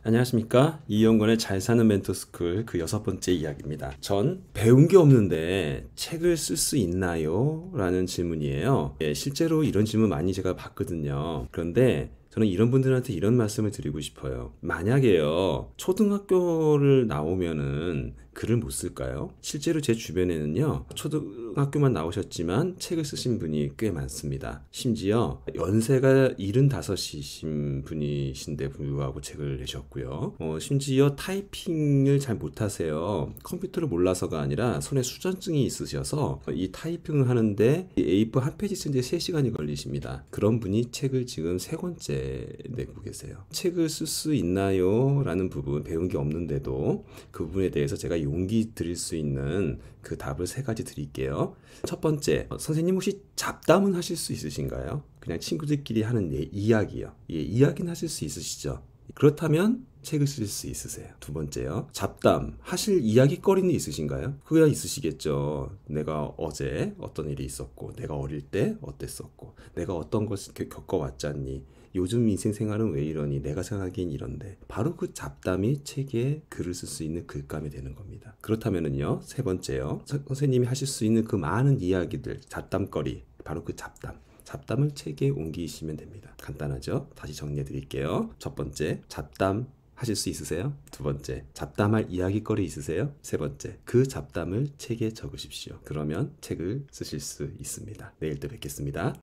안녕하십니까? 이영건의 잘 사는 멘토스쿨 그 6번째 이야기입니다. 전 배운 게 없는데 책을 쓸 수 있나요? 라는 질문이에요. 실제로 이런 질문 많이 제가 받거든요. 그런데 저는 이런 분들한테 이런 말씀을 드리고 싶어요. 만약에요, 초등학교를 나오면은 글을 못 쓸까요? 실제로 제 주변에는요, 초등학교만 나오셨지만 책을 쓰신 분이 꽤 많습니다. 심지어 연세가 75이신 분이신데 불구하고 책을 내셨고요. 심지어 타이핑을 잘 못하세요. 컴퓨터를 몰라서가 아니라 손에 수전증이 있으셔서 이 타이핑을 하는데 A4 한 페이지 쓰는데 3시간이 걸리십니다. 그런 분이 책을 지금 3권째 내고 계세요. 책을 쓸 수 있나요? 라는 부분, 배운 게 없는데도 그 부분에 대해서 제가 용기 드릴 수 있는 그 답을 3가지 드릴게요. 첫 번째, 선생님 혹시 잡담은 하실 수 있으신가요? 그냥 친구들끼리 하는 이야기요. 이야기는 하실 수 있으시죠? 그렇다면 책을 쓸 수 있으세요. 두 번째요. 잡담 하실 이야기거리는 있으신가요? 그거야 있으시겠죠. 내가 어제 어떤 일이 있었고, 내가 어릴 때 어땠었고, 내가 어떤 것을 겪어왔잖니, 요즘 인생 생활은 왜 이러니, 내가 생각하기엔 이런데, 바로 그 잡담이 책에 글을 쓸 수 있는 글감이 되는 겁니다. 그렇다면은요, 세 번째요. 선생님이 하실 수 있는 그 많은 이야기들, 잡담거리, 바로 그 잡담을 책에 옮기시면 됩니다. 간단하죠? 다시 정리해 드릴게요. 첫 번째, 잡담 하실 수 있으세요? 두 번째, 잡담할 이야기거리 있으세요? 세 번째, 그 잡담을 책에 적으십시오. 그러면 책을 쓰실 수 있습니다. 내일 또 뵙겠습니다.